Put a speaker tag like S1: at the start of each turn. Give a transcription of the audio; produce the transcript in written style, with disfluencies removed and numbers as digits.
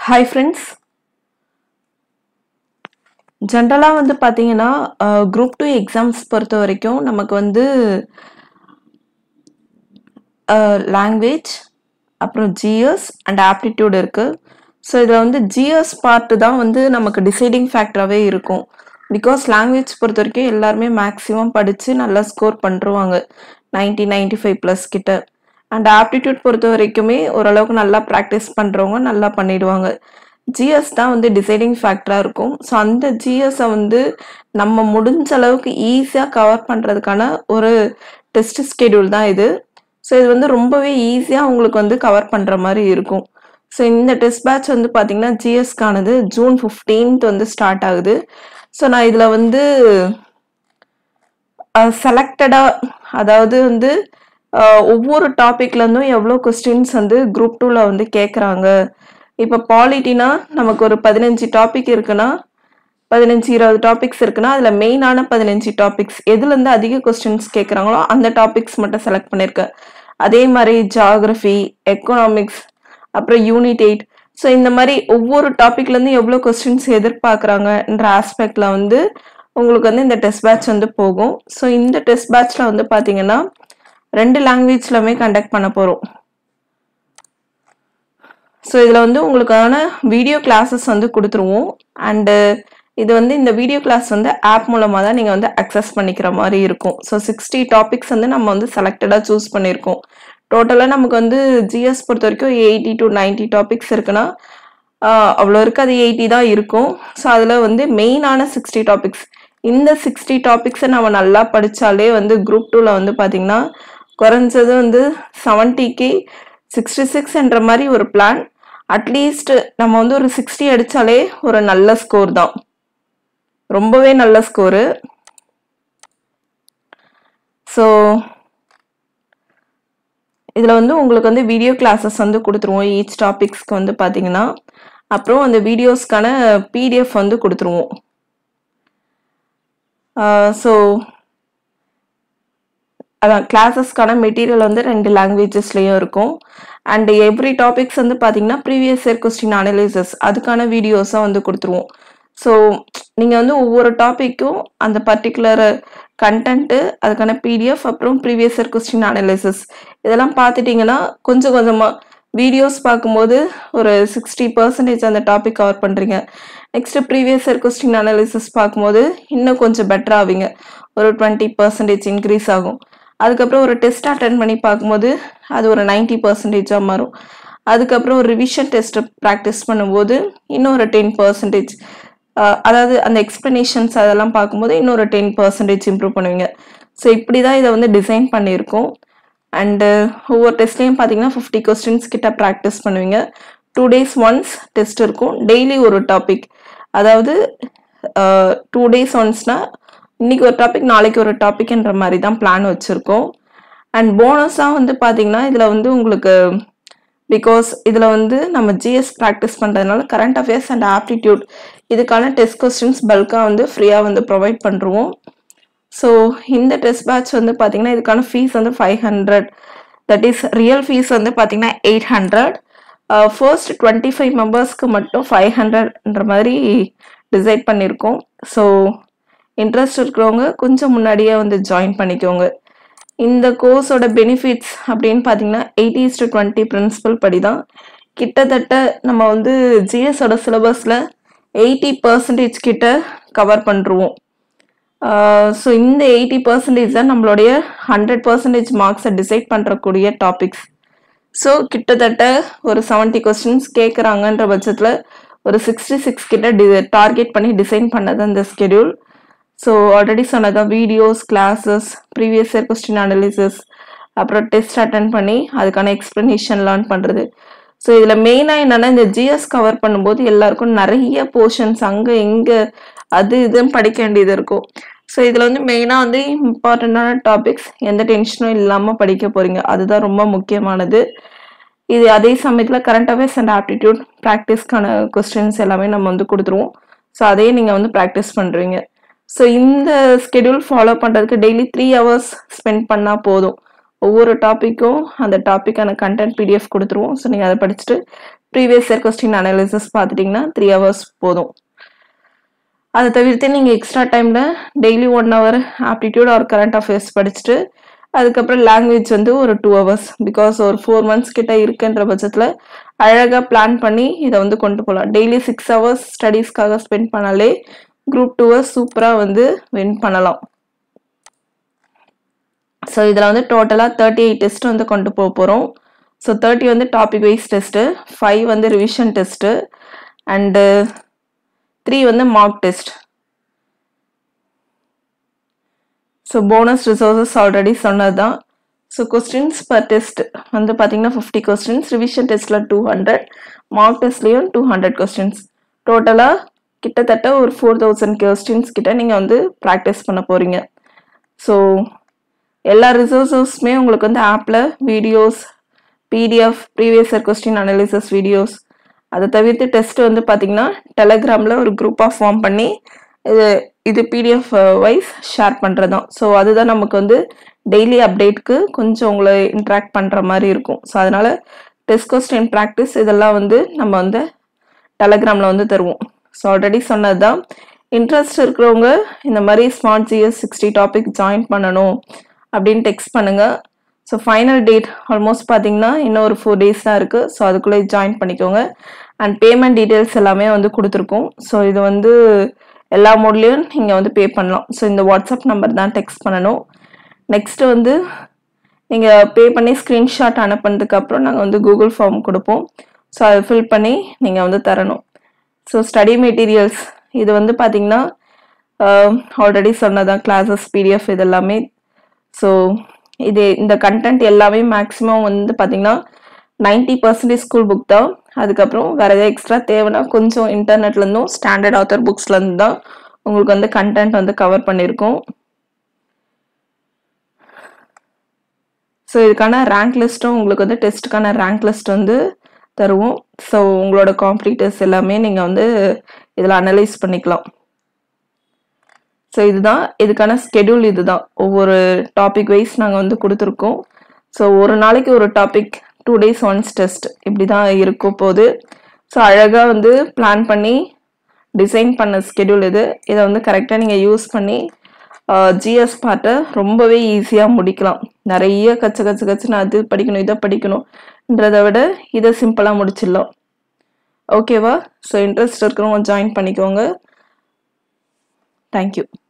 S1: Hi friends. ஜென்ரலா வந்து பாத்தீங்கன்னா குரூப் 2 எக்ஸாம்ஸ் பொறுத்த வரைக்கும் நமக்கு வந்து லாங்குவேஜ் அப்புறம் ஜிஎஸ் அண்ட் ஆப்டிடியூட் இருக்கு. ஸோ இதில் வந்து ஜிஎஸ் பார்ட் தான் வந்து நமக்கு டிசைடிங் ஃபேக்டராகவே இருக்கும். பிகாஸ் லாங்குவேஜ் பொறுத்த வரைக்கும் எல்லாருமே மேக்ஸிமம் படித்து நல்லா ஸ்கோர் பண்ணுருவாங்க 90-95+ கிட்ட. அண்ட் ஆப்டிடியூட் பொறுத்த வரைக்குமே ஓரளவுக்கு நல்லா ப்ராக்டிஸ் பண்ணுறவங்க நல்லா பண்ணிடுவாங்க. ஜிஎஸ் தான் வந்து டிசைடிங் ஃபேக்டராக இருக்கும். ஸோ அந்த ஜிஎஸை வந்து நம்ம முடிஞ்ச அளவுக்கு ஈஸியாக கவர் பண்ணுறதுக்கான ஒரு டெஸ்ட் ஸ்கெடியூல் தான் இது. ஸோ இது வந்து ரொம்பவே ஈஸியாக உங்களுக்கு வந்து கவர் பண்ணுற மாதிரி இருக்கும். ஸோ இந்த டெஸ்ட் பேட்ச் வந்து பார்த்தீங்கன்னா ஜிஎஸ்க்கானது June 15th வந்து ஸ்டார்ட் ஆகுது. ஸோ நான் இதில் வந்து செலக்டடாக அதாவது வந்து ஒவ்வொரு டாப்பிக்லேருந்தும் எவ்வளோ கொஸ்டின்ஸ் வந்து குரூப் 2ல வந்து கேட்குறாங்க. இப்போ பாலிட்டினா நமக்கு ஒரு 15 டாபிக் இருக்குன்னா 15-20 டாபிக்ஸ் இருக்குன்னா அதில் மெயினான 15 டாபிக்ஸ் எதுலேருந்து அதிக கொஸ்டின்ஸ் கேட்குறாங்களோ அந்த டாபிக்ஸ் மட்டும் செலக்ட் பண்ணியிருக்கேன். அதே மாதிரி ஜியாகிரஃபி, எக்கனாமிக்ஸ், அப்புறம் யூனிட் 8. ஸோ இந்த மாதிரி ஒவ்வொரு டாபிக்லேருந்து எவ்வளோ கொஸ்டின்ஸ் எதிர்பார்க்குறாங்கன்ற ஆஸ்பெக்டில் வந்து உங்களுக்கு வந்து இந்த டெஸ்ட் பேட்ச் வந்து போகும். ஸோ இந்த டெஸ்ட் பேட்ச்சில் வந்து பார்த்தீங்கன்னா 2 லாங்குவேஜ்லையுமே கண்டக்ட் பண்ண போகிறோம். ஸோ இதில் வந்து உங்களுக்கான வீடியோ கிளாஸஸ் வந்து கொடுத்துருவோம். அண்டு இது வந்து இந்த வீடியோ கிளாஸ் வந்து ஆப் மூலமாக தான் நீங்கள் வந்து அக்சஸ் பண்ணிக்கிற மாதிரி இருக்கும். ஸோ 60 டாபிக்ஸ் வந்து நம்ம வந்து செலக்டடாக சூஸ் பண்ணியிருக்கோம். டோட்டலாக நமக்கு வந்து ஜிஎஸ் பொறுத்த வரைக்கும் 80-90 டாபிக்ஸ் இருக்குன்னா அவ்வளோ இருக்காது, 80 தான் இருக்கும். ஸோ அதில் வந்து மெயினான 60 டாபிக்ஸ், இந்த 60 டாபிக்ஸை நம்ம நல்லா படித்தாலே வந்து குரூப் 2ல வந்து பார்த்திங்கன்னா குறைஞ்சது வந்து 70க்கு 66 மாதிரி ஒரு பிளான். அட்லீஸ்ட் நம்ம வந்து ஒரு 60 அடித்தாலே ஒரு நல்ல ஸ்கோர் தான், ரொம்பவே நல்ல ஸ்கோரு. ஸோ இதில் வந்து உங்களுக்கு வந்து வீடியோ கிளாஸஸ் வந்து கொடுத்துருவோம் ஈச் டாபிக்ஸ்க்கு வந்து பார்த்தீங்கன்னா. அப்புறம் அந்த வீடியோஸ்க்கான பிடிஎஃப் வந்து கொடுத்துருவோம். ஸோ அதான் கிளாஸஸ்க்கான மெட்டீரியல் வந்து 2 லாங்குவேஜஸ்லேயும் இருக்கும். அண்ட் எவ்ரி டாபிக்ஸ் வந்து பார்த்தீங்கன்னா ப்ரீவியஸ் இயர் கொஸ்டின் அனலைசஸ் அதுக்கான வீடியோஸாக வந்து கொடுத்துருவோம். ஸோ நீங்கள் வந்து ஒவ்வொரு டாப்பிக்கும் அந்த பர்டிகுலர் கண்டென்ட்டு, அதுக்கான பிடிஎஃப், அப்புறம் ப்ரீவியஸ் இயர் கொஸ்டின் அனலைசஸ் இதெல்லாம் பார்த்துட்டிங்கன்னா கொஞ்சம் கொஞ்சமாக வீடியோஸ் பார்க்கும்போது ஒரு 60% அந்த டாபிக் கவர் பண்ணுறீங்க. Next previous year question analysis பார்க்கும்போது இன்னும் கொஞ்சம் பெட்டர் ஆவீங்க, ஒரு 20% இன்க்ரீஸ் ஆகும். அதுக்கப்புறம் ஒரு டெஸ்ட் அட்டன் பண்ணி பார்க்கும்போது அது ஒரு 90% மாறும். அதுக்கப்புறம் ஒரு ரிவிஷன் டெஸ்ட் ப்ராக்டிஸ் பண்ணும்போது இன்னும் ஒரு 10%, அதாவது அந்த எக்ஸ்ப்ளனேஷன்ஸ் அதெல்லாம் பார்க்கும்போது இன்னொரு 10% இம்ப்ரூவ் பண்ணுவீங்க. ஸோ இப்படி தான் இதை வந்து டிசைன் பண்ணியிருக்கோம். அண்டு ஒவ்வொரு டெஸ்ட்லேயும் பார்த்தீங்கன்னா 50 கொஸ்டின்ஸ் கிட்ட ப்ராக்டிஸ் பண்ணுவீங்க. 2 days ஒன்ஸ் டெஸ்ட் இருக்கும். டெய்லி ஒரு டாபிக், அதாவது 2 days ஒன்ஸ்னால் இன்னைக்கு ஒரு டாபிக் நாளைக்கு ஒரு டாபிக்ன்ற மாதிரி தான் பிளான் வச்சுருக்கோம். அண்ட் போனஸாக வந்து பார்த்தீங்கன்னா இதில் வந்து உங்களுக்கு பிகாஸ் இதில் வந்து நம்ம ஜிஎஸ் ப்ராக்டிஸ் பண்ணுறதுனால கரண்ட் அஃபேர்ஸ் அண்ட் ஆப்டிடியூட் இதுக்கான டெஸ்ட் கொஸ்டின்ஸ் பல்காக வந்து ஃப்ரீயாக வந்து ப்ரொவைட் பண்ணுறோம். ஸோ இந்த டெஸ்ட் பேட்ச் வந்து பார்த்தீங்கன்னா இதுக்கான ஃபீஸ் வந்து 500, தட் இஸ் ரியல் ஃபீஸ் வந்து பார்த்தீங்கன்னா 800. ஃபர்ஸ்ட் 25 மெம்பர்ஸ்க்கு மட்டும் 500ன்ற மாதிரி டிசைட் பண்ணியிருக்கோம். ஸோ இன்ட்ரெஸ்ட் இருக்கிறவங்க கொஞ்சம் முன்னாடியே வந்து ஜாயின் பண்ணிக்கோங்க. இந்த கோர்ஸோட பெனிஃபிட்ஸ் அப்படின்னு பார்த்தீங்கன்னா 80:20 பிரின்சிபல் படி தான் கிட்டத்தட்ட நம்ம வந்து ஜிஎஸோட சிலபஸில் 80% கிட்ட கவர் பண்ணுருவோம். ஸோ இந்த 80% தான் நம்மளுடைய 100% மார்க்ஸை டிசைட் பண்ணுறக்கூடிய டாபிக்ஸ். ஸோ கிட்டத்தட்ட ஒரு 70 கொஸ்டின்ஸ் கேட்குறாங்கன்ற பட்சத்தில் ஒரு 66 கிட்ட டார்கெட் பண்ணி டிசைன் பண்ணது அந்த ஸ்கெடியூல். ஸோ ஆல்ரெடி சொன்னதான் videos, classes, previous year question analysis, அப்புறம் டெஸ்ட் அட்டன் பண்ணி அதுக்கான எக்ஸ்ப்ளனேஷன் லேர்ன் பண்ணுறது. ஸோ இதில் மெயினாக என்னென்னா இந்த ஜிஎஸ் கவர் பண்ணும்போது எல்லாருக்கும் நிறைய போர்ஷன்ஸ் அங்கே இங்கே அது இதுன்னு படிக்க வேண்டியது இருக்கும். ஸோ இதில் வந்து மெயினாக வந்து இம்பார்ட்டண்ட்டான டாபிக்ஸ், எந்த டென்ஷனும் இல்லாமல் படிக்க போகிறீங்க, அதுதான் ரொம்ப முக்கியமானது. இது அதே சமயத்தில் கரண்ட் அஃபேர்ஸ் அண்ட் ஆப்டிடியூட் ப்ராக்டிஸ்க்கான கொஸ்டின்ஸ் எல்லாமே நம்ம வந்து கொடுத்துருவோம். ஸோ அதையே நீங்கள் வந்து ப்ராக்டிஸ் பண்ணுறீங்க. ஸோ இந்த ஸ்கெடியூல் ஃபாலோ பண்ணுறதுக்கு டெய்லி 3 hours ஸ்பெண்ட் பண்ணால் போதும். ஒவ்வொரு டாப்பிக்கும் அந்த டாப்பிக்கான கண்டென்ட் பிடிஎஃப் கொடுத்துருவோம். ஸோ நீங்கள் அதை படிச்சுட்டு ப்ரீவியஸ் இயர் கொஸ்டின் அனாலிசிஸ் பார்த்துட்டிங்கன்னா 3 hours போதும். அதை தவிர்த்து நீங்கள் எக்ஸ்ட்ரா டைமில் daily 1 hour aptitude or current affairs படிச்சுட்டு அதுக்கப்புறம் லாங்குவேஜ் வந்து ஒரு 2 hours, பிகாஸ் ஒரு 4 months கிட்ட இருக்குன்ற பட்சத்தில் அழகாக பிளான் பண்ணி இதை வந்து கொண்டு போகலாம். டெய்லி 6 hours ஸ்டடீஸ்க்காக ஸ்பெண்ட் பண்ணாலே Group 2 சூப்பராக வந்து வின் பண்ணலாம். ஸோ இதில் வந்து டோட்டலாக 38 டெஸ்ட் வந்து கொண்டு போக போகிறோம். ஸோ 30 வந்து டாபிக் வைஸ் டெஸ்ட்டு, 5 வந்து ரிவிஷன் டெஸ்ட்டு, அண்டு 3 வந்து mark test. So bonus resources already சொன்னது தான். ஸோ கொஸ்டின்ஸ் பர் டெஸ்ட் வந்து பார்த்தீங்கன்னா 50 கொஸ்டின்ஸ், ரிவிஷன் டெஸ்ட்டில் 200, மார்க் டெஸ்ட்லேயும் 200 கொஸ்டின்ஸ். டோட்டலாக கிட்டத்தட்ட ஒரு 4000 கொஸ்டின்ஸ் கிட்ட நீங்கள் வந்து ப்ராக்டிஸ் பண்ண போகிறீங்க. ஸோ எல்லா ரிசோர்ஸஸுமே உங்களுக்கு வந்து ஆப்பில் videos, PDF, previous year question analysis videos, அதை தவிர்த்து டெஸ்ட் வந்து பார்த்தீங்கன்னா டெலகிராமில் ஒரு குரூப்பாக ஃபார்ம் பண்ணி இது பிடிஎஃப் வைஸ் ஷேர் பண்ணுறது தான். ஸோ அதுதான் நமக்கு வந்து டெய்லி அப்டேட்க்கு கொஞ்சம் உங்களை இன்ட்ராக்ட் பண்ணுற மாதிரி இருக்கும். ஸோ அதனால் டெஸ்ட் கொஸ்டின் ப்ராக்டிஸ் இதெல்லாம் வந்து நம்ம வந்து டெலகிராமில் வந்து தருவோம். ஸோ ஆல்ரெடி சொன்னது தான். இன்ட்ரெஸ்ட் இருக்கிறவங்க இந்த மாதிரி ஸ்மார்ட் ஜிஎஸ் 60 டாபிக் ஜாயின் பண்ணணும் அப்படின்னு டெக்ஸ்ட் பண்ணுங்கள். ஸோ ஃபைனல் டேட் ஆல்மோஸ்ட் பார்த்தீங்கன்னா இன்னும் ஒரு 4 days தான் இருக்குது. ஸோ அதுக்குள்ளே ஜாயின் பண்ணிக்கோங்க. அண்ட் பேமெண்ட் டீட்டெயில்ஸ் எல்லாமே வந்து கொடுத்துருக்கோம். ஸோ இது வந்து எல்லா மோட்லேயும் நீங்கள் வந்து பே பண்ணலாம். ஸோ இந்த வாட்ஸ்அப் நம்பர் தான் டெக்ஸ்ட் பண்ணணும். நெக்ஸ்ட்டு வந்து நீங்கள் பே பண்ணி ஸ்க்ரீன்ஷாட் அனுப்புனதுக்கப்புறம் நாங்கள் வந்து கூகுள் ஃபார்ம் கொடுப்போம். ஸோ அதை ஃபில் பண்ணி நீங்கள் வந்து தரணும். ஸோ ஸ்டடி மெட்டீரியல்ஸ் இது வந்து பார்த்தீங்கன்னா ஆல்ரெடி சொன்னதான் கிளாஸஸ், பிடிஎஃப் இது எல்லாமே. ஸோ இந்த கண்டென்ட் எல்லாமே மேக்ஸிமம் வந்து பார்த்தீங்கன்னா 90% ஸ்கூல் புக் தான். அதுக்கப்புறம் வேறு எதாவது எக்ஸ்ட்ரா தேவைன்னா கொஞ்சம் இன்டர்நெட்லேருந்தும் ஸ்டாண்டர்ட் ஆத்தர் புக்ஸ்லேருந்து தான் உங்களுக்கு வந்து கண்டென்ட் வந்து கவர் பண்ணியிருக்கோம். ஸோ இதுக்கான ரேங்க் லிஸ்ட்டும் உங்களுக்கு வந்து டெஸ்ட்டுக்கான ரேங்க் லிஸ்ட் வந்து தருவோம். ஸோ உங்களோட காம்படிட்டர்ஸ் எல்லாமே நீங்கள் வந்து இதில் அனலைஸ் பண்ணிக்கலாம். ஸோ இதுதான் இதுக்கான ஸ்கெடியூல். இதுதான் ஒவ்வொரு டாபிக் வைஸ் நாங்கள் வந்து கொடுத்துருக்கோம். ஸோ ஒரு நாளைக்கு ஒரு டாபிக், 2 days ஒன்ஸ் டெஸ்ட், இப்படி தான் இருக்கும் போது. ஸோ அழகாக வந்து பிளான் பண்ணி டிசைன் பண்ண ஸ்கெடியூல் இது. இதை வந்து கரெக்டாக நீங்கள் யூஸ் பண்ணி ஜிஎஸ் பார்ட்டை ரொம்பவே ஈஸியாக முடிக்கலாம். நிறைய கச்சுன்னு அது படிக்கணும் இதை படிக்கணும்ன்றதை விட இதை சிம்பிளாக முடிச்சிடலாம். ஓகேவா? ஸோ இன்ட்ரெஸ்ட் இருக்கிறவங்க ஜாயின் பண்ணிக்கோங்க. தேங்க்யூ.